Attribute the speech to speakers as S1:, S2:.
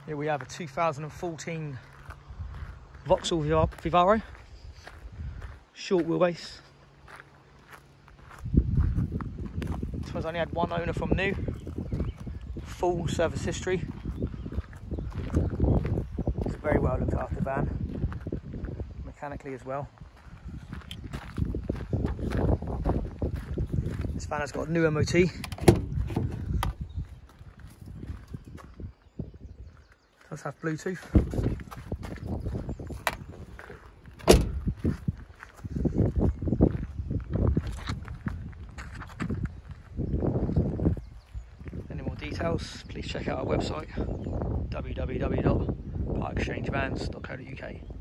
S1: Here we have a 2014 Vauxhall Vivaro, short wheelbase. This one's only had one owner from new, full service history. It's a very well looked after van, mechanically as well. This van has got a new MOT. Does have Bluetooth. Any more details, please check out our website www.parexchangevans.co.uk.